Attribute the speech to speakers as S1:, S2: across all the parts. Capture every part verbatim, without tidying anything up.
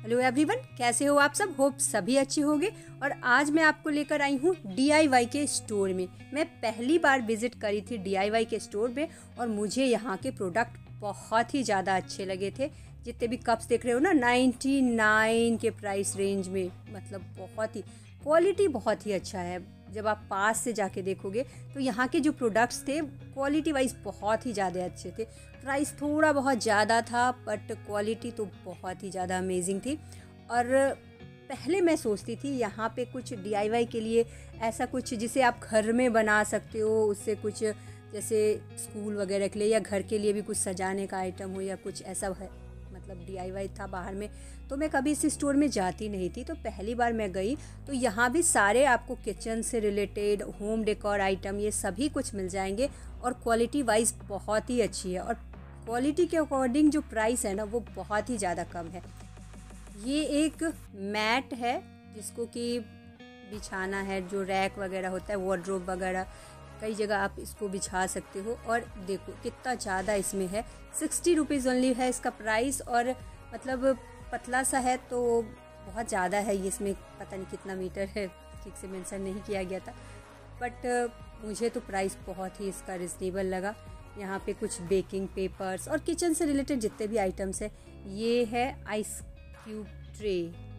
S1: Hello everyone, कैसे हो आप सब। होप सभी अच्छे होंगे। और आज मैं आपको लेकर आई हूँ डीआईवाई के स्टोर में। मैं पहली बार विजिट करी थी डीआईवाई के स्टोर में और मुझे यहाँ के प्रोडक्ट बहुत ही ज़्यादा अच्छे लगे थे। जितने भी कप्स देख रहे हो ना, नाइन्टी नाइन के प्राइस रेंज में, मतलब बहुत ही क्वालिटी बहुत ही अच्छा है। जब आप पास से जाके देखोगे तो यहाँ के जो प्रोडक्ट्स थे क्वालिटी वाइज बहुत ही ज़्यादा अच्छे थे। प्राइस थोड़ा बहुत ज़्यादा था बट क्वालिटी तो बहुत ही ज़्यादा अमेजिंग थी। और पहले मैं सोचती थी यहाँ पे कुछ डीआईवाई के लिए ऐसा कुछ जिसे आप घर में बना सकते हो, उससे कुछ जैसे स्कूल वगैरह के लिए या घर के लिए भी कुछ सजाने का आइटम हो या कुछ ऐसा है, मतलब डीआईवाई था बाहर में। तो मैं कभी इस स्टोर में जाती नहीं थी, तो पहली बार मैं गई तो यहाँ भी सारे आपको किचन से रिलेटेड होम डेकोर आइटम ये सभी कुछ मिल जाएंगे और क्वालिटी वाइज बहुत ही अच्छी है। और क्वालिटी के अकॉर्डिंग जो प्राइस है ना वो बहुत ही ज़्यादा कम है। ये एक मैट है जिसको कि बिछाना है, जो रैक वगैरह होता है, वार्डरोब वगैरह कई जगह आप इसको बिछा सकते हो। और देखो कितना ज़्यादा इसमें है, सिक्सटी रुपीज़ ओनली है इसका प्राइस। और मतलब पतला सा है तो बहुत ज़्यादा है ये, इसमें पता नहीं कितना मीटर है, ठीक से मेंशन नहीं किया गया था। बट मुझे तो प्राइस बहुत ही इसका रिजनेबल लगा। यहाँ पे कुछ बेकिंग पेपर्स और किचन से रिलेटेड जितने भी आइटम्स है। ये है आइस क्यूब ट्रे,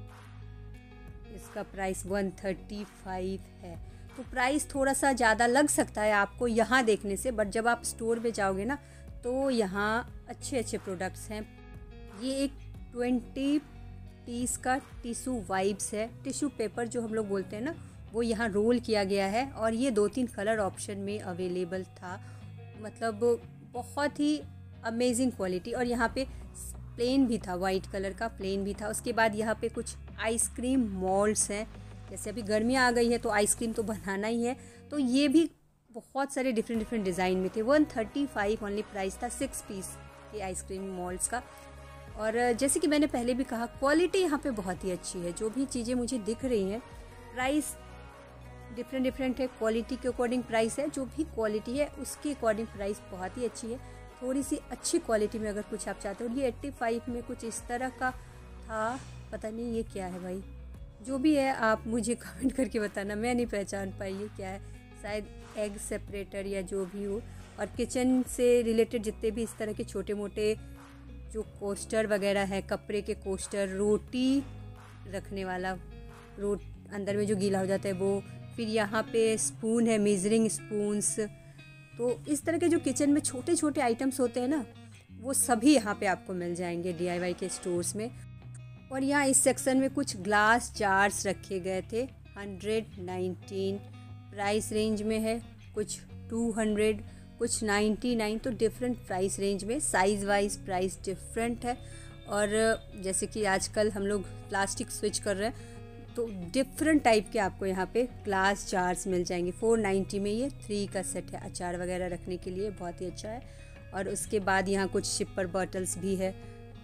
S1: इसका प्राइस वन थर्टी फाइव है। तो प्राइस थोड़ा सा ज़्यादा लग सकता है आपको यहाँ देखने से, बट जब आप स्टोर में जाओगे ना तो यहाँ अच्छे अच्छे प्रोडक्ट्स हैं। ये एक ट्वेंटी पीस का टिश्यू वाइप्स है, टिश्यू पेपर जो हम लोग बोलते हैं ना, वो यहाँ रोल किया गया है। और ये दो तीन कलर ऑप्शन में अवेलेबल था, मतलब बहुत ही अमेजिंग क्वालिटी। और यहाँ पे प्लेन भी था, वाइट कलर का प्लेन भी था। उसके बाद यहाँ पे कुछ आइसक्रीम मॉल्ड्स हैं, जैसे अभी गर्मियाँ आ गई है तो आइसक्रीम तो बनाना ही है, तो ये भी बहुत सारे डिफरेंट डिफरेंट डिज़ाइन में थे। One thirty five only price था सिक्स पीस के आइसक्रीम मॉल्ड्स का। और जैसे कि मैंने पहले भी कहा, क्वालिटी यहाँ पे बहुत ही अच्छी है। जो भी चीज़ें मुझे दिख रही हैं, प्राइस डिफरेंट डिफरेंट है, क्वालिटी के अकॉर्डिंग प्राइस है। जो भी क्वालिटी है उसके अकॉर्डिंग प्राइस बहुत ही अच्छी है। थोड़ी सी अच्छी क्वालिटी में अगर कुछ आप चाहते हो, ये एट्टी फाइव में कुछ इस तरह का था, पता नहीं ये क्या है भाई। जो भी है आप मुझे कमेंट करके बताना, मैं नहीं पहचान पाई ये क्या है, शायद एग सेपरेटर या जो भी हो। और किचन से रिलेटेड जितने भी इस तरह के छोटे मोटे जो कोस्टर वगैरह है, कपड़े के कोस्टर, रोटी रखने वाला, रोट अंदर में जो गीला हो जाता है वो। फिर यहाँ पे स्पून है, मेजरिंग स्पून्स। तो इस तरह के जो किचन में छोटे छोटे आइटम्स होते हैं ना, वो सभी यहाँ पे आपको मिल जाएंगे डीआईवाई के स्टोर्स में। और यहाँ इस सेक्शन में कुछ ग्लास जार्स रखे गए थे, हंड्रेड नाइनटीन प्राइस रेंज में है, कुछ टू हंड्रेड, कुछ नाइन्टी नाइन। तो डिफरेंट प्राइस रेंज में, साइज़ वाइज प्राइस डिफरेंट है। और जैसे कि आजकल हम लोग प्लास्टिक स्विच कर रहे हैं, तो डिफरेंट टाइप के आपको यहाँ पे ग्लास जार्स मिल जाएंगे। फोर नाइन्टी में ये थ्री का सेट है, अचार वगैरह रखने के लिए बहुत ही अच्छा है। और उसके बाद यहाँ कुछ शिपर बॉटल्स भी है।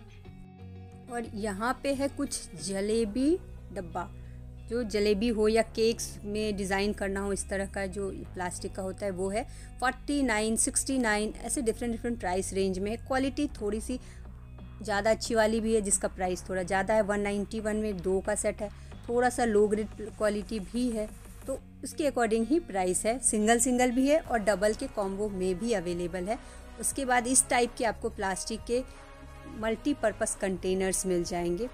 S1: और यहाँ पे है कुछ जलेबी डब्बा, जो जलेबी हो या केक्स में डिज़ाइन करना हो, इस तरह का जो प्लास्टिक का होता है वो है। फोर्टी नाइन, सिक्सटी नाइन, ऐसे डिफरेंट डिफरेंट प्राइस रेंज में है। क्वालिटी थोड़ी सी ज़्यादा अच्छी वाली भी है जिसका प्राइस थोड़ा ज़्यादा है, वन नाइन्टी वन में दो का सेट है। थोड़ा सा लो ग्रेड क्वालिटी भी है, तो उसके अकॉर्डिंग ही प्राइस है। सिंगल सिंगल भी है और डबल के कॉम्बो में भी अवेलेबल है। उसके बाद इस टाइप के आपको प्लास्टिक के मल्टीपर्पज़ कंटेनर्स मिल जाएंगे।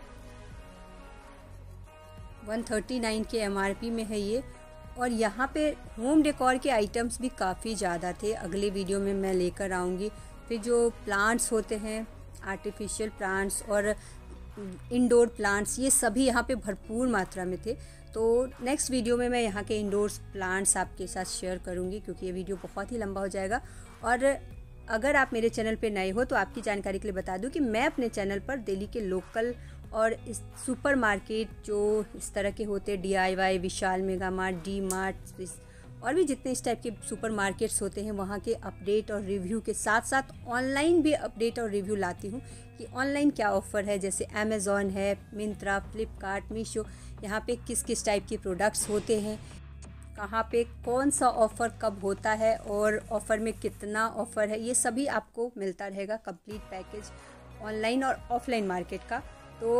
S1: वन थर्टी नाइन के एमआरपी में है ये। और यहाँ पे होम डेकोर के आइटम्स भी काफ़ी ज़्यादा थे, अगले वीडियो में मैं लेकर आऊँगी। फिर जो प्लांट्स होते हैं, आर्टिफिशियल प्लांट्स और इंडोर प्लांट्स, ये सभी यहाँ पे भरपूर मात्रा में थे। तो नेक्स्ट वीडियो में मैं यहाँ के इंडोर प्लांट्स आपके साथ शेयर करूँगी, क्योंकि ये वीडियो बहुत ही लंबा हो जाएगा। और अगर आप मेरे चैनल पे नए हो तो आपकी जानकारी के लिए बता दूं कि मैं अपने चैनल पर दिल्ली के लोकल और इस सुपर मार्केट जो इस तरह के होते हैं, DIY, Vishal Mega Mart, D Mart और भी जितने इस टाइप के सुपर मार्केट्स होते हैं, वहाँ के अपडेट और रिव्यू के साथ साथ ऑनलाइन भी अपडेट और रिव्यू लाती हूँ कि ऑनलाइन क्या ऑफ़र है। जैसे अमेज़ॉन है, मिंत्रा, फ्लिपकार्ट, मीशो, यहाँ पे किस किस टाइप के प्रोडक्ट्स होते हैं, कहाँ पे कौन सा ऑफ़र कब होता है और ऑफ़र में कितना ऑफ़र है, ये सभी आपको मिलता रहेगा कंप्लीट पैकेज ऑनलाइन और ऑफलाइन मार्केट का। तो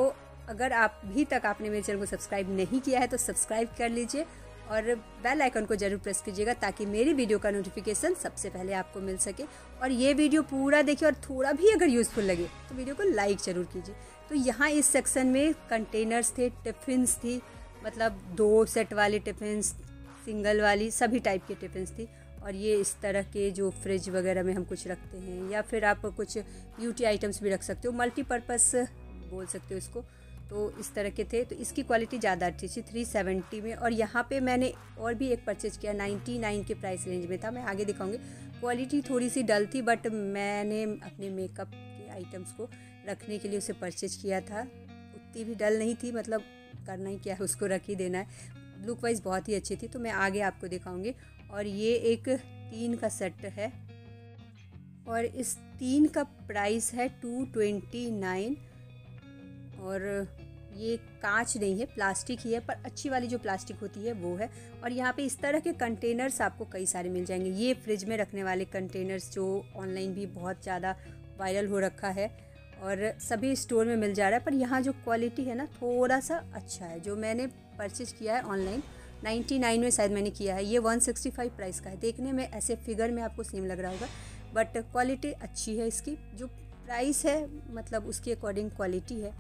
S1: अगर आप भी तक आपने मेरे चैनल को सब्सक्राइब नहीं किया है तो सब्सक्राइब कर लीजिए और बेल आइकन को जरूर प्रेस कीजिएगा ताकि मेरी वीडियो का नोटिफिकेशन सबसे पहले आपको मिल सके। और ये वीडियो पूरा देखिए और थोड़ा भी अगर यूज़फुल लगे तो वीडियो को लाइक ज़रूर कीजिए। तो यहाँ इस सेक्शन में कंटेनर्स थे, टिफ़िन्स थी, मतलब दो सेट वाली टिफ़िन्स, सिंगल वाली, सभी टाइप के टिफ़िन्स थी। और ये इस तरह के जो फ्रिज वगैरह में हम कुछ रखते हैं या फिर आप कुछ ब्यूटी आइटम्स भी रख सकते हो, मल्टीपर्पज़ बोल सकते हो इसको। तो इस तरह के थे। तो इसकी क्वालिटी ज़्यादा अच्छी थी थ्री सेवेंटी में। और यहाँ पे मैंने और भी एक परचेज किया नाइन्टी नाइन के प्राइस रेंज में था, मैं आगे दिखाऊंगी। क्वालिटी थोड़ी सी डल थी बट मैंने अपने मेकअप के आइटम्स को रखने के लिए उसे परचेज किया था। उतनी भी डल नहीं थी, मतलब करना ही क्या है, उसको रख ही देना है। लुक वाइज बहुत ही अच्छी थी, तो मैं आगे आपको दिखाऊंगी। और ये एक तीन का सेट है और इस तीन का प्राइस है टू ट्वेंटी नाइन। और ये कांच नहीं है, प्लास्टिक ही है, पर अच्छी वाली जो प्लास्टिक होती है वो है। और यहाँ पे इस तरह के कंटेनर्स आपको कई सारे मिल जाएंगे। ये फ्रिज में रखने वाले कंटेनर्स जो ऑनलाइन भी बहुत ज़्यादा वायरल हो रखा है और सभी स्टोर में मिल जा रहा है, पर यहाँ जो क्वालिटी है ना थोड़ा सा अच्छा है। जो मैंने परचेज किया है ऑनलाइन नाइन्टी नाइन में शायद मैंने किया है, ये वन सिक्सटी फाइव प्राइस का है। देखने में ऐसे फिगर में आपको सेम लग रहा होगा बट क्वालिटी अच्छी है इसकी। जो प्राइस है मतलब उसके अकॉर्डिंग क्वालिटी है।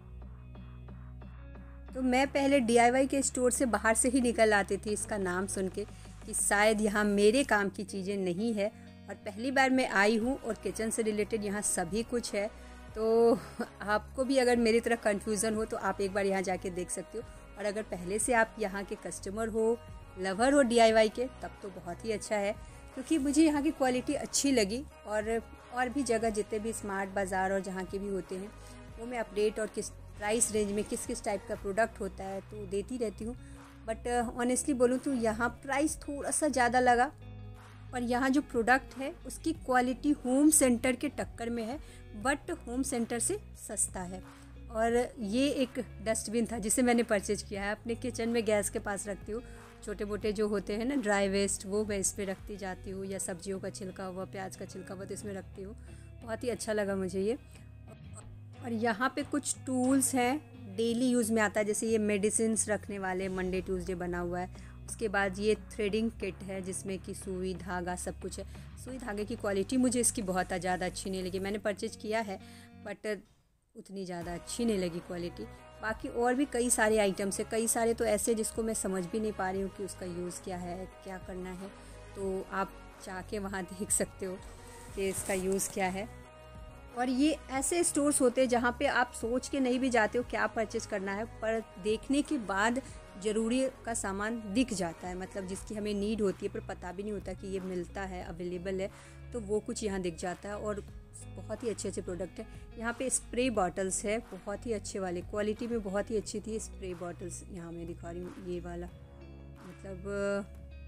S1: तो मैं पहले डी आई वाई के स्टोर से बाहर से ही निकल आती थी इसका नाम सुन के कि शायद यहाँ मेरे काम की चीज़ें नहीं है, और पहली बार मैं आई हूँ और किचन से रिलेटेड यहाँ सभी कुछ है। तो आपको भी अगर मेरी तरह कन्फ्यूज़न हो तो आप एक बार यहाँ जाके देख सकते हो। और अगर पहले से आप यहाँ के कस्टमर हो, लवर हो डी आई वाई के, तब तो बहुत ही अच्छा है, क्योंकि मुझे यहाँ की क्वालिटी अच्छी लगी। और और भी जगह जितने भी स्मार्ट बाज़ार और जहाँ के भी होते हैं वो मैं अपडेट और किस प्राइस रेंज में किस किस टाइप का प्रोडक्ट होता है तो देती रहती हूँ। बट ऑनेस्टली बोलूँ तो यहाँ प्राइस थोड़ा सा ज़्यादा लगा। और यहाँ जो प्रोडक्ट है उसकी क्वालिटी होम सेंटर के टक्कर में है, बट होम सेंटर से सस्ता है। और ये एक डस्टबिन था जिसे मैंने परचेज किया है, अपने किचन में गैस के पास रखती हूँ। छोटे मोटे जो होते हैं ना ड्राई वेस्ट, वो मैं इस पर रखती जाती हूँ, या सब्जियों का छिलका हुआ, प्याज का छिलका हुआ, तो इसमें रखती हूँ। बहुत ही अच्छा लगा मुझे ये। और यहाँ पे कुछ टूल्स हैं, डेली यूज़ में आता है, जैसे ये मेडिसिन्स रखने वाले मंडे ट्यूसडे बना हुआ है। उसके बाद ये थ्रेडिंग किट है जिसमें कि सुई धागा सब कुछ है। सुई धागे की क्वालिटी मुझे इसकी बहुत ज़्यादा अच्छी नहीं लगी, मैंने परचेज किया है बट उतनी ज़्यादा अच्छी नहीं लगी क्वालिटी। बाकी और भी कई सारे आइटम्स है, कई सारे तो ऐसे जिसको मैं समझ भी नहीं पा रही हूँ कि उसका यूज़ क्या है, क्या करना है। तो आप जाके वहाँ देख सकते हो कि इसका यूज़ क्या है। और ये ऐसे स्टोर्स होते हैं जहाँ पे आप सोच के नहीं भी जाते हो क्या परचेज करना है, पर देखने के बाद ज़रूरी का सामान दिख जाता है, मतलब जिसकी हमें नीड होती है पर पता भी नहीं होता कि ये मिलता है, अवेलेबल है, तो वो कुछ यहाँ दिख जाता है। और बहुत ही अच्छे अच्छे प्रोडक्ट है। यहाँ पे स्प्रे बॉटल्स है, बहुत ही अच्छे वाले, क्वालिटी में बहुत ही अच्छी थी स्प्रे बॉटल्स। यहाँ मैं दिखा रही हूँ ये वाला, मतलब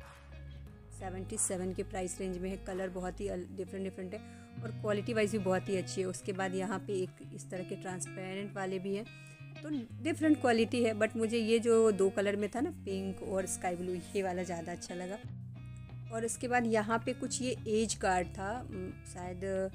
S1: सेवेंटी सेवन के प्राइस रेंज में है। कलर बहुत ही डिफरेंट डिफरेंट है और क्वालिटी वाइज भी बहुत ही अच्छी है। उसके बाद यहाँ पे एक इस तरह के ट्रांसपेरेंट वाले भी हैं, तो डिफरेंट क्वालिटी है। बट मुझे ये जो दो कलर में था ना, पिंक और स्काई ब्लू, ये वाला ज़्यादा अच्छा लगा। और उसके बाद यहाँ पे कुछ ये एज कार्ड था, शायद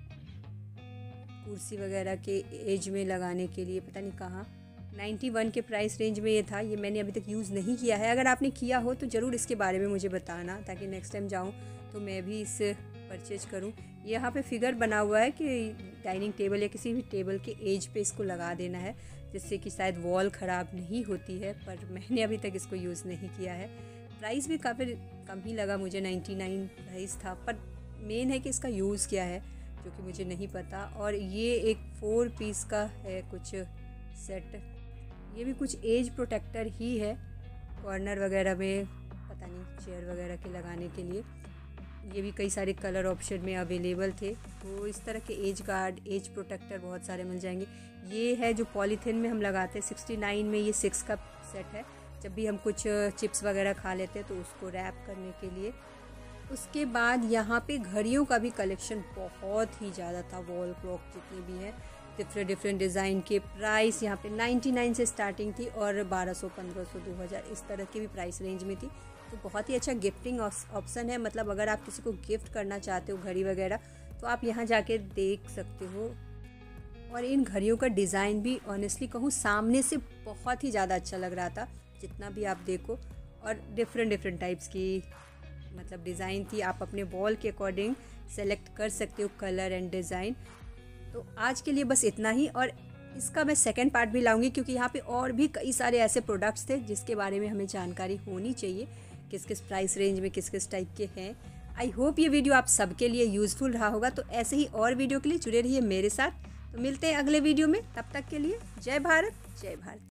S1: कुर्सी वगैरह के एज में लगाने के लिए, पता नहीं कहाँ। नाइन्टी वन के प्राइस रेंज में ये था। ये मैंने अभी तक यूज़ नहीं किया है, अगर आपने किया हो तो ज़रूर इसके बारे में मुझे बताना, ताकि नेक्स्ट टाइम जाऊँ तो मैं भी इसे परचेज करूँ। यहाँ पे फिगर बना हुआ है कि डाइनिंग टेबल या किसी भी टेबल के एज पे इसको लगा देना है, जिससे कि शायद वॉल ख़राब नहीं होती है, पर मैंने अभी तक इसको यूज़ नहीं किया है। प्राइस भी काफ़ी कम ही लगा मुझे, नाइन्टी नाइन प्राइस था, पर मेन है कि इसका यूज़ क्या है जो कि मुझे नहीं पता। और ये एक फोर पीस का है कुछ सेट, ये भी कुछ एज प्रोटेक्टर ही है, कॉर्नर वगैरह में, पता नहीं चेयर वगैरह के लगाने के लिए। ये भी कई सारे कलर ऑप्शन में अवेलेबल थे। तो इस तरह के एज गार्ड, एज प्रोटेक्टर बहुत सारे मिल जाएंगे। ये है जो पॉलीथीन में हम लगाते हैं, सिक्सटी नाइन में ये सिक्स का सेट है। जब भी हम कुछ चिप्स वगैरह खा लेते हैं तो उसको रैप करने के लिए। उसके बाद यहाँ पे घड़ियों का भी कलेक्शन बहुत ही ज़्यादा था, वॉल क्लॉक जितने भी हैं, डिफरेंट डिफरेंट डिज़ाइन के। प्राइस यहाँ पे नाइन्टी नाइन से स्टार्टिंग थी और बारह सौ, पंद्रह सौ, दो हज़ार इस तरह की भी प्राइस रेंज में थी। तो बहुत ही अच्छा गिफ्टिंग ऑप्शन है, मतलब अगर आप किसी को गिफ्ट करना चाहते हो घड़ी वगैरह, तो आप यहाँ जाके देख सकते हो। और इन घड़ियों का डिज़ाइन भी ऑनेस्टली कहूँ सामने से बहुत ही ज़्यादा अच्छा लग रहा था, जितना भी आप देखो। और डिफरेंट डिफरेंट टाइप्स की मतलब डिज़ाइन थी, आप अपने वॉल के अकॉर्डिंग सेलेक्ट कर सकते हो कलर एंड डिज़ाइन। तो आज के लिए बस इतना ही, और इसका मैं सेकंड पार्ट भी लाऊंगी क्योंकि यहाँ पे और भी कई सारे ऐसे प्रोडक्ट्स थे जिसके बारे में हमें जानकारी होनी चाहिए, किस किस प्राइस रेंज में किस किस टाइप के हैं। आई होप ये वीडियो आप सबके लिए यूज़फुल रहा होगा। तो ऐसे ही और वीडियो के लिए जुड़े रहिए मेरे साथ। तो मिलते हैं अगले वीडियो में, तब तक के लिए जय भारत जय भारत।